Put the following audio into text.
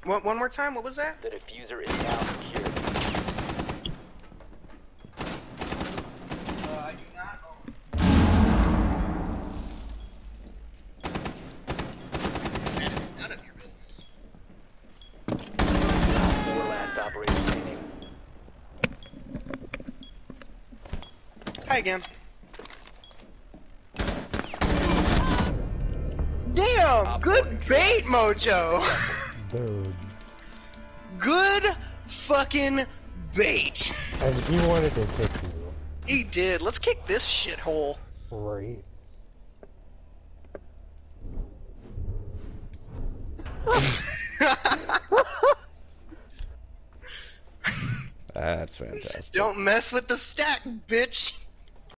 One more time, what was that? The diffuser is now secured. I do not own. That is none of your business. 4 last operators remaining. Hi again. Damn! Good bait, Mojo! Dude. Good fucking bait. And he wanted to kick you. He did. Let's kick this shithole. Right. That's fantastic. Don't mess with the stack, bitch.